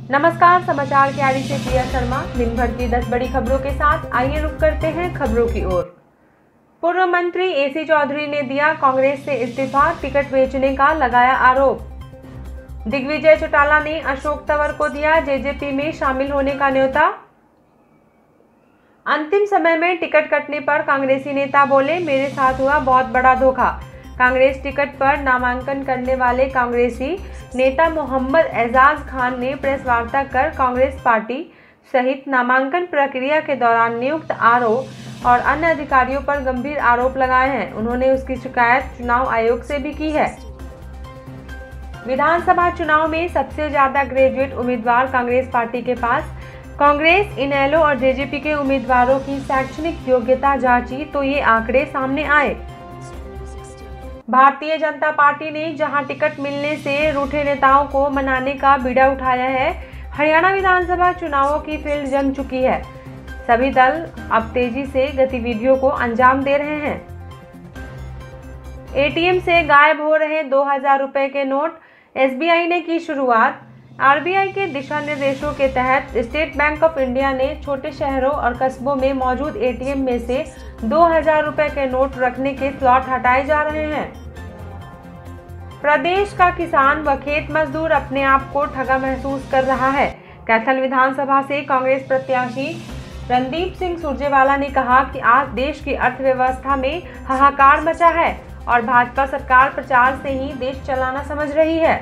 नमस्कार, समाचार की आड़ी से प्रिया शर्मा। दिन भर की 10 बड़ी खबरों के साथ आइए रुक करते हैं खबरों की ओर। पूर्व मंत्री एसी चौधरी ने दिया कांग्रेस से इस्तीफा, टिकट बेचने का लगाया आरोप। दिग्विजय चौटाला ने अशोक तंवर को दिया जेजेपी में शामिल होने का न्योता। अंतिम समय में टिकट कटने पर कांग्रेसी नेता बोले, मेरे साथ हुआ बहुत बड़ा धोखा। कांग्रेस टिकट पर नामांकन करने वाले कांग्रेसी नेता मोहम्मद एजाज खान ने प्रेस वार्ता कर कांग्रेस पार्टी सहित नामांकन प्रक्रिया के दौरान नियुक्त आरओ और अन्य अधिकारियों पर गंभीर आरोप लगाए हैं। उन्होंने उसकी शिकायत चुनाव आयोग से भी की है। विधानसभा चुनाव में सबसे ज्यादा ग्रेजुएट उम्मीदवार कांग्रेस पार्टी के पास। कांग्रेस, इनेलो और जेजेपी के उम्मीदवारों की शैक्षणिक योग्यता जांची तो ये आंकड़े सामने आए। भारतीय जनता पार्टी ने जहां टिकट मिलने से रूठे नेताओं को मनाने का बीड़ा उठाया है, हरियाणा विधानसभा चुनावों की फील्ड जम चुकी है। सभी दल अब तेजी से गतिविधियों को अंजाम दे रहे हैं। एटीएम से गायब हो रहे 2000 रुपए के नोट, एसबीआई ने की शुरुआत। आरबीआई के दिशा निर्देशों के तहत स्टेट बैंक ऑफ इंडिया ने छोटे शहरों और कस्बों में मौजूद एटीएम में से 2000 रुपए के नोट रखने के स्लॉट हटाए जा रहे हैं। प्रदेश का किसान व खेत मजदूर अपने आप को ठगा महसूस कर रहा है। कैथल विधानसभा से कांग्रेस प्रत्याशी रणदीप सिंह सुरजेवाला ने कहा कि आज देश की अर्थव्यवस्था में हाहाकार मचा है और भाजपा सरकार प्रचार से ही देश चलाना समझ रही है।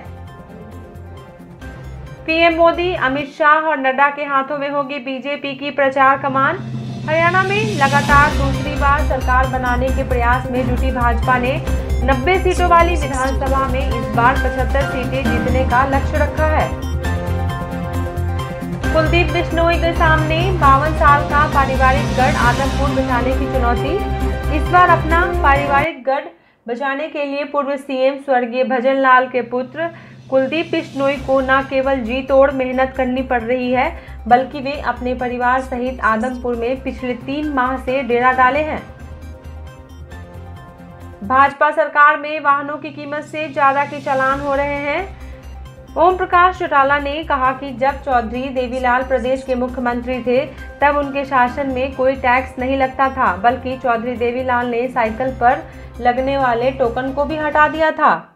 पीएम मोदी, अमित शाह और नड्डा के हाथों में होगी बीजेपी की प्रचार कमान। हरियाणा में लगातार दूसरी बार सरकार बनाने के प्रयास में जुटी भाजपा ने 90 सीटों वाली विधानसभा में इस बार 75 सीटें जीतने का लक्ष्य रखा है। कुलदीप बिश्नोई के सामने 52 साल का पारिवारिक गढ़ आदमपुर बचाने की चुनौती। इस बार अपना पारिवारिक गढ़ बचाने के लिए पूर्व सीएम स्वर्गीय भजन लाल के पुत्र कुलदीप बिश्नोई को न केवल जी तोड़ मेहनत करनी पड़ रही है, बल्कि वे अपने परिवार सहित आदमपुर में पिछले 3 माह से डेरा डाले हैं। भाजपा सरकार में वाहनों की कीमत से ज्यादा के चालान हो रहे हैं। ओम प्रकाश चौटाला ने कहा कि जब चौधरी देवीलाल प्रदेश के मुख्यमंत्री थे तब उनके शासन में कोई टैक्स नहीं लगता था, बल्कि चौधरी देवीलाल ने साइकिल पर लगने वाले टोकन को भी हटा दिया था।